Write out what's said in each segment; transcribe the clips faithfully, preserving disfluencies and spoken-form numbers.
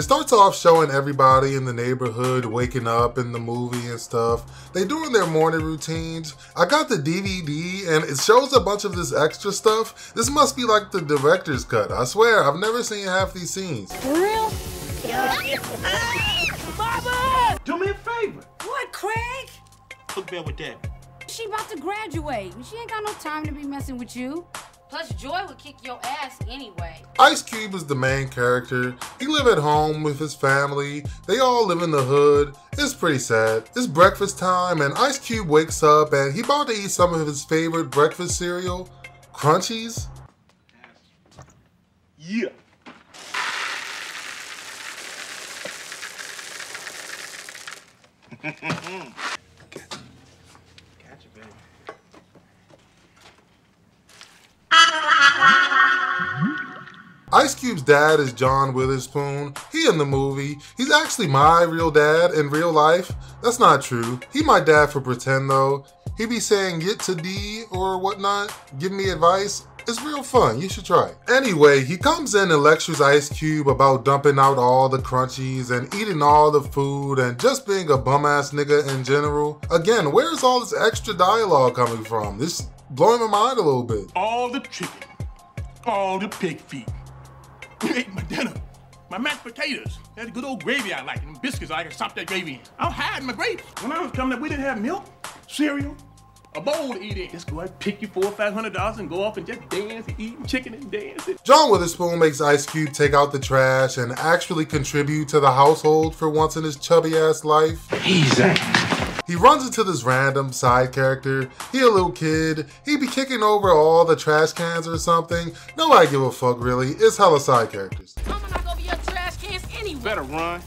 starts off showing everybody in the neighborhood waking up in the movie and stuff. They doing their morning routines. I got the D V D and it shows a bunch of this extra stuff. This must be like the director's cut. I swear, I've never seen half these scenes. For real? Yeah. Mama! Do me a favor. What, Craig? Look bed with Dad. She about to graduate. She ain't got no time to be messing with you. Plus, Joy would kick your ass anyway. Ice Cube is the main character. He live at home with his family. They all live in the hood. It's pretty sad. It's breakfast time and Ice Cube wakes up and he about to eat some of his favorite breakfast cereal, Crunchies. Yeah. Gotcha. Gotcha, baby. Ice Cube's dad is John Witherspoon. He in the movie. He's actually my real dad in real life. That's not true. He my dad for pretend though. He be saying get to D or whatnot, give me advice. It's real fun, you should try it. Anyway, he comes in and lectures Ice Cube about dumping out all the Crunchies and eating all the food and just being a bum ass nigga in general. Again, where's all this extra dialogue coming from? This is blowing my mind a little bit. All the chicken, all the pig feet. You ate my dinner, my mashed potatoes. That good old gravy I like, and biscuits I can stop that gravy in. I'm hiding my gravy. When I was coming up, we didn't have milk, cereal, a bowl to eat in. Just go ahead and pick you four or five hundred dollars and go off and just dance and eat and chicken and dance. John Witherspoon makes Ice Cube take out the trash and actually contribute to the household for once in his chubby ass life. Easy. He runs into this random side character. He a little kid. He be kicking over all the trash cans or something. Nobody give a fuck really. It's hella side characters. I'm not gonna be your trash cans anyway. Better run.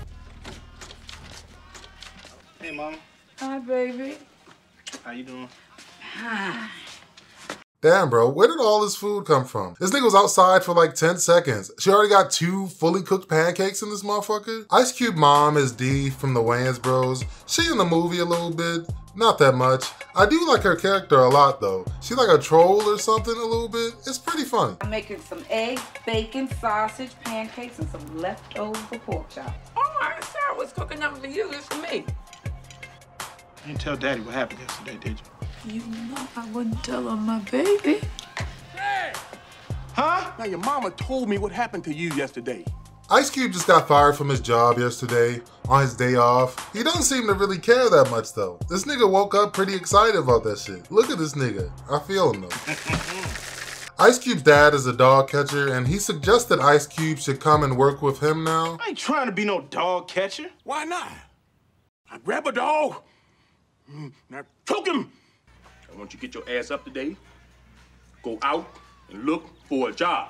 Hey, Mama. Hi, baby. How you doing? Hi. Damn, bro, where did all this food come from? This nigga was outside for like ten seconds. She already got two fully cooked pancakes in this motherfucker. Ice Cube mom is Dee from the Wayans Bros. She in the movie a little bit, not that much. I do like her character a lot though. She like a troll or something a little bit. It's pretty funny. I'm making some eggs, bacon, sausage, pancakes, and some leftover pork chops. Oh, I didn't say I was cooking nothing for you. It's for me. You didn't tell Daddy what happened yesterday, did you? You know I wouldn't tell on my baby. Hey! Huh? Now your mama told me what happened to you yesterday. Ice Cube just got fired from his job yesterday on his day off. He doesn't seem to really care that much though. This nigga woke up pretty excited about that shit. Look at this nigga. I feel him though. Ice Cube's dad is a dog catcher and he suggested Ice Cube should come and work with him now. I ain't trying to be no dog catcher. Why not? I grab a dog, and I choke him. I want you to get your ass up today, go out and look for a job.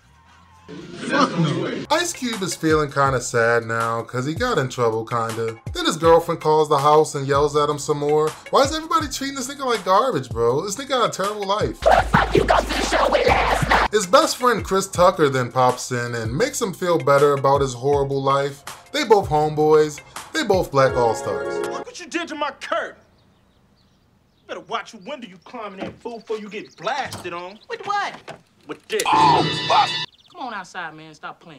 Ice Cube is feeling kind of sad now because he got in trouble kinda. Then his girlfriend calls the house and yells at him some more. Why is everybody treating this nigga like garbage, bro? This nigga got a terrible life. You go to the show with last night. His best friend Chris Tucker then pops in and makes him feel better about his horrible life. They both homeboys. They both black all-stars. Look what you did to my curtain. You better watch your window you climbing that fool before you get blasted on. With what? With this. Oh, fuck. Come on outside, man. Stop playing.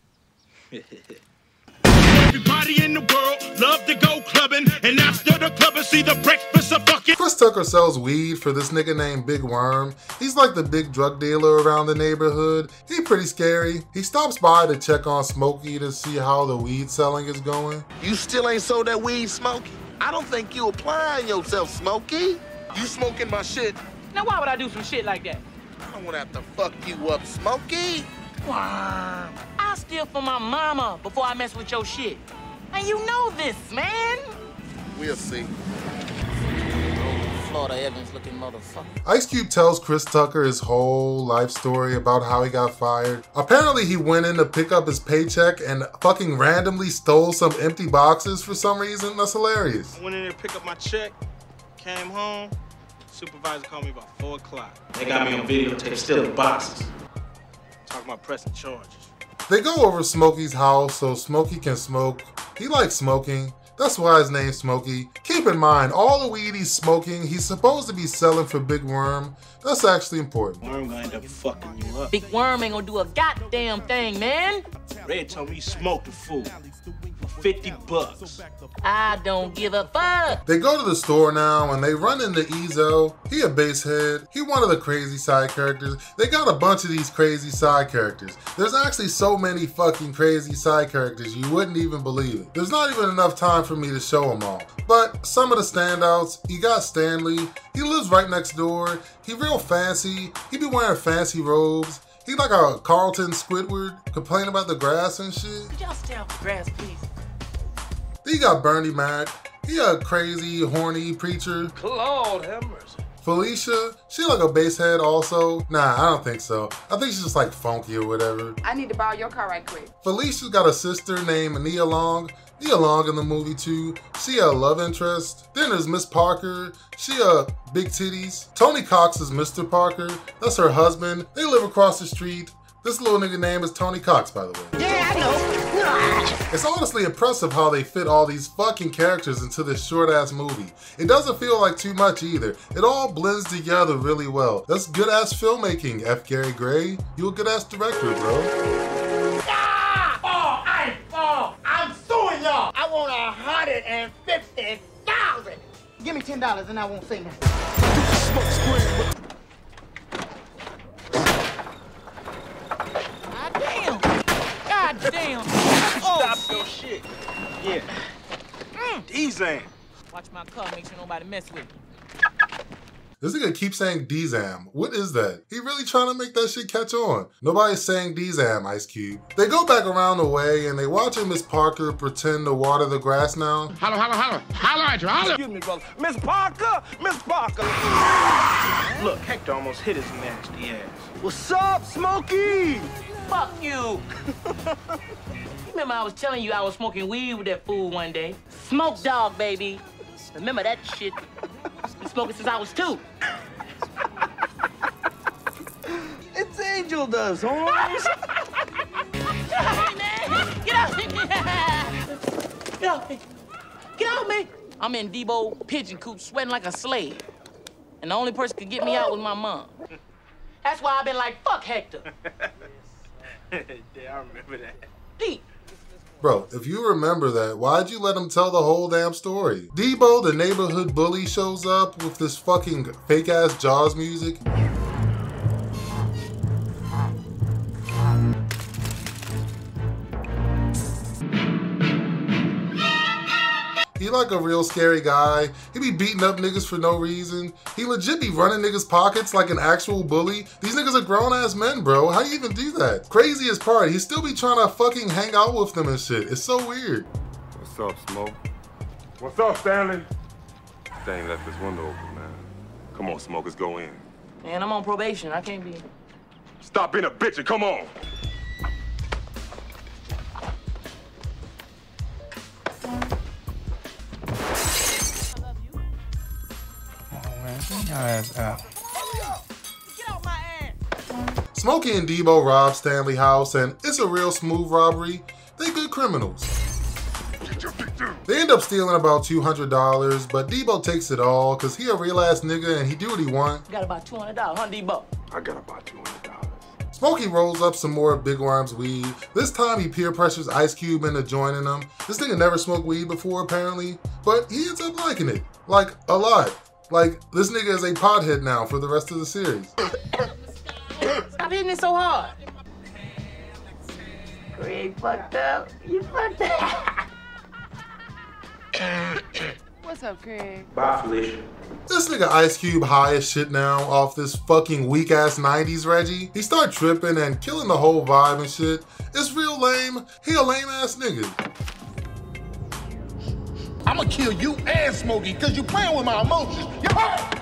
Everybody in the world love to go clubbing, and after the club and see the breakfast of fucking. Chris Tucker sells weed for this nigga named Big Worm. He's like the big drug dealer around the neighborhood. He pretty scary. He stops by to check on Smokey to see how the weed selling is going. You still ain't sold that weed, Smokey? I don't think you applying yourself, Smokey. You smoking my shit. Now, why would I do some shit like that? I don't want to have to fuck you up, Smokey. Wow. I steal from my mama before I mess with your shit. And you know this, man. We'll see. Florida Evans looking motherfucker. Ice Cube tells Chris Tucker his whole life story about how he got fired. Apparently he went in to pick up his paycheck and fucking randomly stole some empty boxes for some reason. That's hilarious. I went in there to pick up my check, came home, supervisor called me about four o'clock. They got me on videotape stealing boxes. Talking about pressing charges. They go over Smokey's house so Smokey can smoke. He likes smoking. That's why his name's Smokey. Keep in mind, all the weed he's smoking, he's supposed to be selling for Big Worm. That's actually important. Worm gonna end up fucking you up. Big Worm ain't gonna do a goddamn thing, man. Red told me he smoked the fool for fifty bucks. I don't give a fuck. They go to the store now and they run into Ezo. He a basehead. He one of the crazy side characters. They got a bunch of these crazy side characters. There's actually so many fucking crazy side characters you wouldn't even believe it. There's not even enough time for me to show them all. But some of the standouts, you got Stanley. He lives right next door. He real fancy. He be wearing fancy robes. He like a Carlton Squidward, complain about the grass and shit. Could y'all stay off the grass, please? Then you got Bernie Mac. He a crazy, horny preacher. Lord have mercy. Felicia, she like a basehead also. Nah, I don't think so. I think she's just like funky or whatever. I need to borrow your car right quick. Felicia's got a sister named Nia Long. Nia Long in the movie too. She a love interest. Then there's Miss Parker. She a big titties. Tony Cox is Mister Parker. That's her husband. They live across the street. This little nigga name is Tony Cox, by the way. Yeah, I know. It's honestly impressive how they fit all these fucking characters into this short-ass movie. It doesn't feel like too much either. It all blends together really well. That's good-ass filmmaking, F. Gary Gray. You a good-ass director, bro. Ah! Oh, I, oh, I'm suing y'all. I want a hundred and fifty thousand. Give me ten dollars and I won't say nothing. God damn. God damn. Stop your shit. Yeah. Mm. D-Zam. Watch my car, make sure nobody mess with me. This nigga keeps saying D-Zam. What is that? He really trying to make that shit catch on. Nobody's saying D-Zam, Ice Cube. They go back around the way and they watching Miss Parker pretend to water the grass now. Holla, holla, holla. Holla at you, holla. Excuse me, brother. Miss Parker! Miss Parker! Look, Hector almost hit his nasty ass. What's up, Smokey? Fuck you. Remember I was telling you I was smoking weed with that fool one day? Smoke dog, baby. Remember that shit? Been smoking since I was two. It's Angel does, Holmes. Get off me, man! Get off me! Get off me! Get off me! I'm in Debo pigeon coop sweating like a slave. And the only person could get me out was my mom. That's why I've been like, fuck Hector. Yeah, I remember that. Pete. Bro, if you remember that, why'd you let him tell the whole damn story? Debo, the neighborhood bully, shows up with this fucking fake-ass Jaws music. He like a real scary guy. He be beating up niggas for no reason. He legit be running niggas' pockets like an actual bully. These niggas are grown-ass men, bro. How you even do that? Craziest part, he still be trying to fucking hang out with them and shit. It's so weird. What's up, Smoke? What's up, Stanley? They ain't left this window open, man. Come on, Smoke, let's go in. Man, I'm on probation. I can't be... Stop being a bitch and come on. Smokey and Debo rob Stanley house, and it's a real smooth robbery. They good criminals. They end up stealing about two hundred dollars, but Debo takes it all because he a real ass nigga and he do what he want. You got about two hundred dollars, huh, Debo? I got about two hundred dollars. Smokey rolls up some more Big Worm's weed. This time he peer pressures Ice Cube into joining him. This nigga never smoked weed before apparently, but he ends up liking it. Like, a lot. Like, this nigga is a pothead now for the rest of the series. Stop hitting it so hard. Craig fucked up. You fucked up. What's up, Craig? Bye, Felicia. This nigga Ice Cube high as shit now off this fucking weak ass nineties Reggie. He start tripping and killing the whole vibe and shit. It's real lame. He a lame ass nigga. I'ma kill you and Smokey because you playing with my emotions. You heard?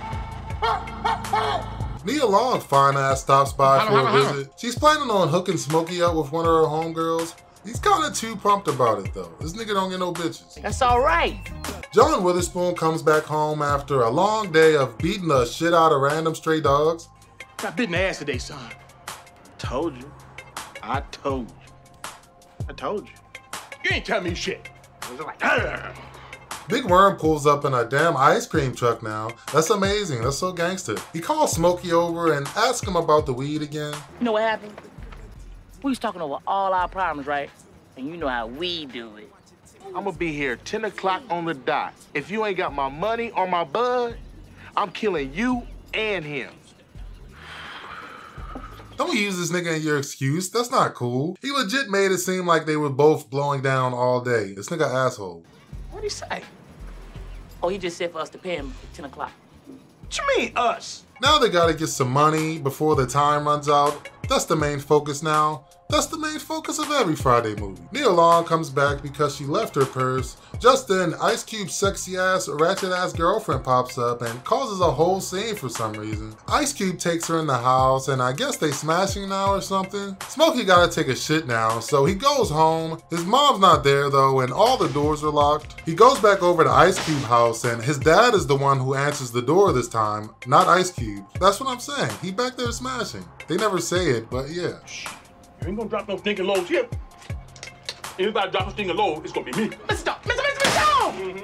Nia Long fine ass stops by Hello, for a hello, visit. She's planning on hooking Smokey up with one of her homegirls. He's kinda too pumped about it though. This nigga don't get no bitches. That's all right. John Witherspoon comes back home after a long day of beating the shit out of random stray dogs. Got bit in the ass today, son. Told you. I told you. I told you. You ain't tell me shit. I was like, Arr! Big Worm pulls up in a damn ice cream truck now. That's amazing. That's so gangster. He calls Smokey over and asks him about the weed again. You know what happened? We was talking over all our problems, right? And you know how we do it. I'm gonna be here ten o'clock on the dot. If you ain't got my money or my bud, I'm killing you and him. Don't use this nigga in your excuse. That's not cool. He legit made it seem like they were both blowing down all day. This nigga asshole. What'd he say? Oh, he just said for us to pay him at ten o'clock. What you mean, us? Now they gotta get some money before the time runs out. That's the main focus now. That's the main focus of every Friday movie. Nia Long comes back because she left her purse. Just then, Ice Cube's sexy ass, ratchet ass girlfriend pops up and causes a whole scene for some reason. Ice Cube takes her in the house and I guess they smashing now or something. Smokey gotta take a shit now, so he goes home. His mom's not there though and all the doors are locked. He goes back over to Ice Cube's house and his dad is the one who answers the door this time, not Ice Cube. That's what I'm saying. He back there smashing. They never say it, but yeah. You ain't gonna drop no stinking loads here. Anybody drop a stinking load, it's gonna be me. Mister Stop! Mister Mister Mister Stop! Mm-hmm.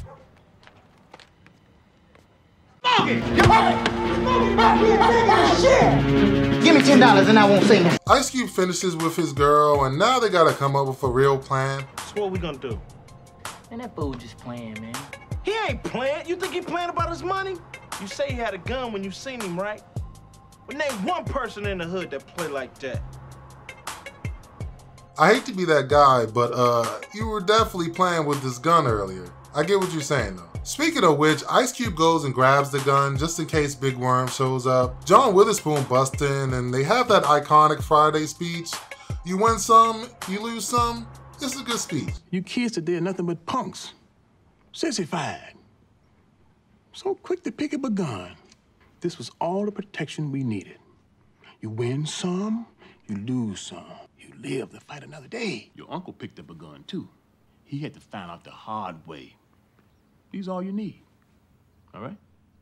Give me ten dollars and I won't say no. Ice Cube finishes with his girl and now they gotta come up with a real plan. So what we gonna do? Man, that fool just playing, man. He ain't playing. You think he playing about his money? You say he had a gun when you seen him, right? But name one person in the hood that play like that. I hate to be that guy, but uh, you were definitely playing with this gun earlier. I get what you're saying though. Speaking of which, Ice Cube goes and grabs the gun just in case Big Worm shows up. John Witherspoon busts in and they have that iconic Friday speech. You win some, you lose some. It's a good speech. You kids today are nothing but punks. Sissified. So quick to pick up a gun. This was all the protection we needed. You win some, you lose some. You live to fight another day. Your uncle picked up a gun, too. He had to find out the hard way. These all you need, all right?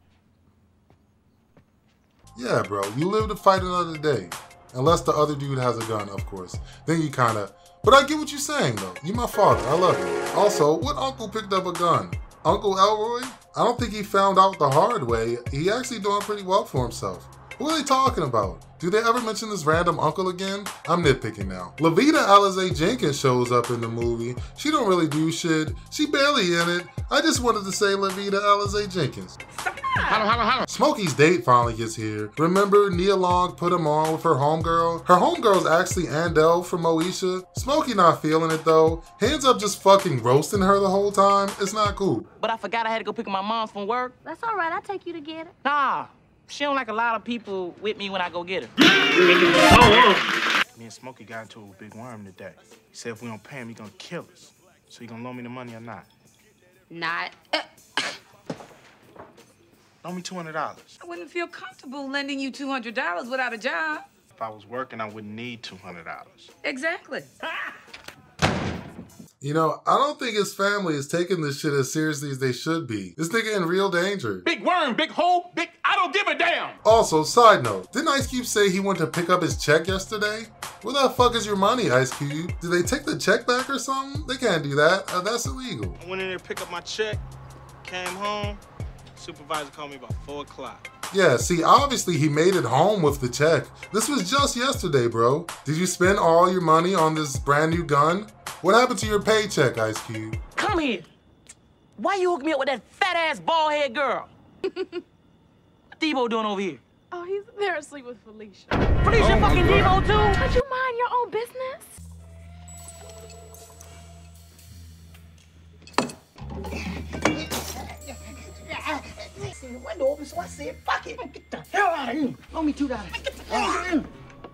Yeah, bro, you live to fight another day. Unless the other dude has a gun, of course. Then you kinda, but I get what you're saying though. You my father, I love you. Also, what uncle picked up a gun? Uncle Elroy? I don't think he found out the hard way. He actually doing pretty well for himself. Who are they talking about? Do they ever mention this random uncle again? I'm nitpicking now. Lavita Alizé Jenkins shows up in the movie. She don't really do shit. She barely in it. I just wanted to say Lavita Alizé Jenkins. Hello, hello, hello. Smokey's date finally gets here. Remember Nia Long put him on with her homegirl? Her homegirl's actually Andel from Moesha. Smokey not feeling it though. He ends up just fucking roasting her the whole time. It's not cool. But I forgot I had to go pick up my mom from work. That's all right. I'll take you to get her. Nah. She don't like a lot of people with me when I go get her. Me and Smokey got into it with Big Worm today. He said if we don't pay him, he gonna kill us. So you gonna loan me the money or not? Not. Loan me two hundred dollars. I wouldn't feel comfortable lending you two hundred dollars without a job. If I was working, I wouldn't need two hundred dollars. Exactly. You know, I don't think his family is taking this shit as seriously as they should be. This nigga in real danger. Big Worm, big hole, big, I don't give a damn. Also, side note, didn't Ice Cube say he went to pick up his check yesterday? Where the fuck is your money, Ice Cube? Did they take the check back or something? They can't do that. Uh, that's illegal. I went in there to pick up my check, came home, supervisor called me about four o'clock. Yeah, see, obviously he made it home with the check. This was just yesterday, bro. Did you spend all your money on this brand new gun? What happened to your paycheck, Ice Cube? Come here. Why you hook me up with that fat-ass bald-head girl? What Debo doing over here? Oh, he's there asleep with Felicia. Felicia Oh, fucking Debo, too? Would you mind your own business? I seen the window open, so I said, fuck it. Get the hell out of here. Loan me two dollars. Get the hell out of here.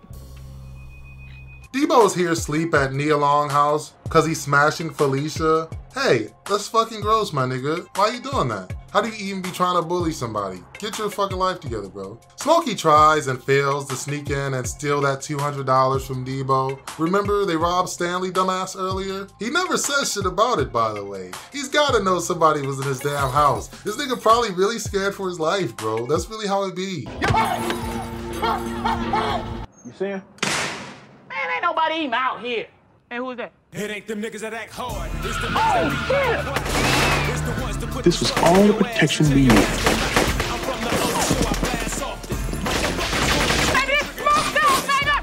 Debo's here asleep at Nia Long house because he's smashing Felicia. Hey, that's fucking gross, my nigga. Why you doing that? How do you even be trying to bully somebody? Get your fucking life together, bro. Smokey tries and fails to sneak in and steal that two hundred dollars from Debo. Remember they robbed Stanley, dumbass, earlier? He never says shit about it, by the way. He's gotta know somebody was in his damn house. This nigga probably really scared for his life, bro. That's really how it be. You see him? Man, ain't nobody even out here. Hey, who is that? It ain't them niggas that act hard. It's the niggas that be quiet. It's the ones that put This was all the protection we needed. I'm from the old, so I blast often. Baby, smoke down, baby!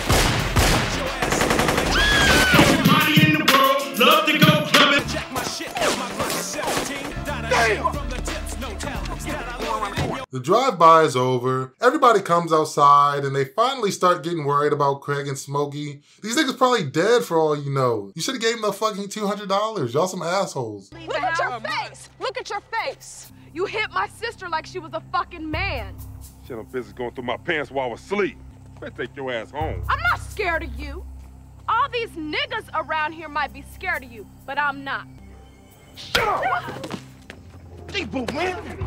Everybody in the world love to go clubbing. Check my shit, my Glock is seventeen. Damn! From the tips, no talents that I loaded in your... The drive-by is over, everybody comes outside, and they finally start getting worried about Craig and Smokey. These niggas probably dead for all you know. You should've gave them the fucking two hundred dollars. Y'all some assholes. Look at your face! Look at your face! You hit my sister like she was a fucking man. Shit, I'm busy going through my pants while I was asleep. Better take your ass home. I'm not scared of you. All these niggas around here might be scared of you, but I'm not. Shut up! Debo, man!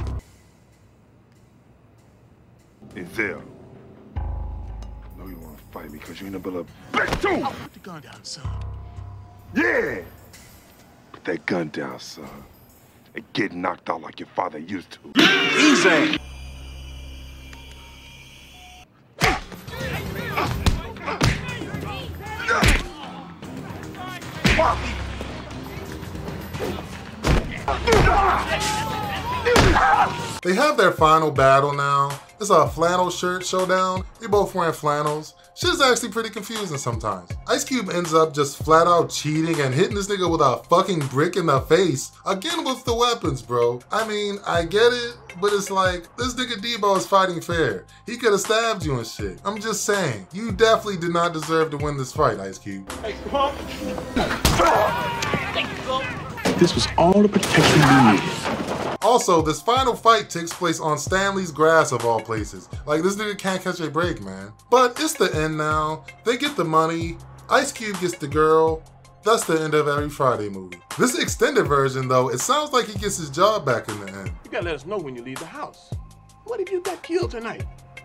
Denzel. I know you want to fight me because you ain't a little bitch too. Oh, put the gun down, son. Yeah. Put that gun down, son. And get knocked out like your father used to. Easy. They have their final battle now. It's a flannel shirt showdown. They both wearing flannels. Shit is actually pretty confusing sometimes. Ice Cube ends up just flat out cheating and hitting this nigga with a fucking brick in the face. Again with the weapons, bro. I mean, I get it, but it's like, this nigga Debo is fighting fair. He could have stabbed you and shit. I'm just saying, you definitely did not deserve to win this fight, Ice Cube. Hey, punk. This was all the protection we needed. Also, this final fight takes place on Stanley's grass of all places. Like, this nigga can't catch a break, man. But it's the end now. They get the money. Ice Cube gets the girl. That's the end of every Friday movie. This extended version, though, it sounds like he gets his job back in the end. You gotta let us know when you leave the house. What if you got killed tonight?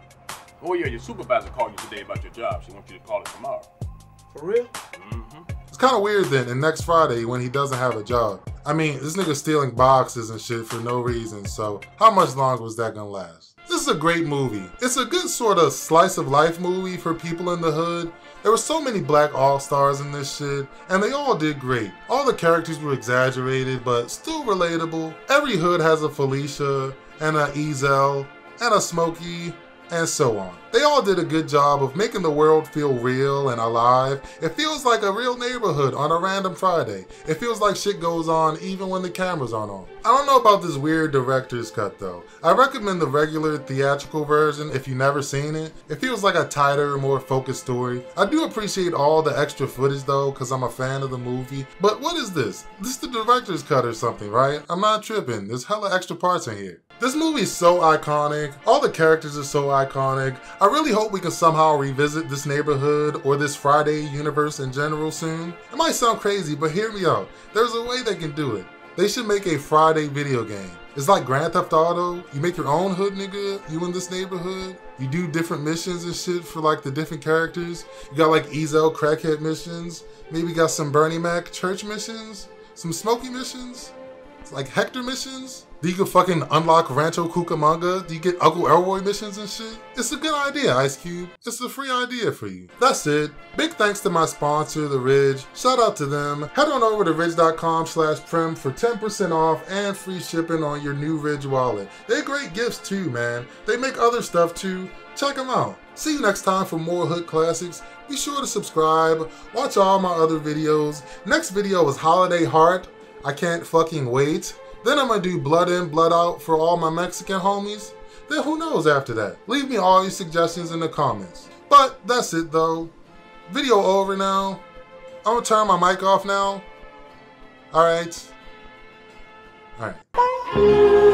Oh yeah, your supervisor called you today about your job. She wants you to call it tomorrow. For real? Mm-hmm. It's kind of weird then, in next Friday when he doesn't have a job. I mean, this nigga's stealing boxes and shit for no reason, so how much longer was that gonna last? This is a great movie. It's a good sort of slice of life movie for people in the hood. There were so many black all-stars in this shit, and they all did great. All the characters were exaggerated, but still relatable. Every hood has a Felicia, and a Ezel, and a Smokey, and so on. They all did a good job of making the world feel real and alive. It feels like a real neighborhood on a random Friday. It feels like shit goes on even when the cameras aren't on. I don't know about this weird director's cut though. I recommend the regular theatrical version if you've never seen it. It feels like a tighter, more focused story. I do appreciate all the extra footage though, because I'm a fan of the movie. But what is this? This is the director's cut or something, right? I'm not tripping. There's hella extra parts in here. This movie is so iconic. All the characters are so iconic. I really hope we can somehow revisit this neighborhood or this Friday universe in general soon. It might sound crazy, but hear me out. There's a way they can do it. They should make a Friday video game. It's like Grand Theft Auto. You make your own hood, nigga. You in this neighborhood. You do different missions and shit for like the different characters. You got like Ezel crackhead missions. Maybe got some Bernie Mac church missions. Some Smokey missions. Like Hector missions. Do you can fucking unlock Rancho Cucamonga? Do you get Uncle Elroy missions and shit? It's a good idea, Ice Cube. It's a free idea for you. That's it. Big thanks to my sponsor, The Ridge. Shout out to them. Head on over to ridge.com slash prim for ten percent off and free shipping on your new Ridge wallet. They're great gifts too, man. They make other stuff too. Check them out. See you next time for more hood classics. Be sure to subscribe. Watch all my other videos. Next video is Holiday Heart. I can't fucking wait. Then I'm gonna do Blood In, Blood Out for all my Mexican homies. Then who knows after that? Leave me all your suggestions in the comments. But that's it though. Video over now. I'm gonna turn my mic off now. Alright. Alright.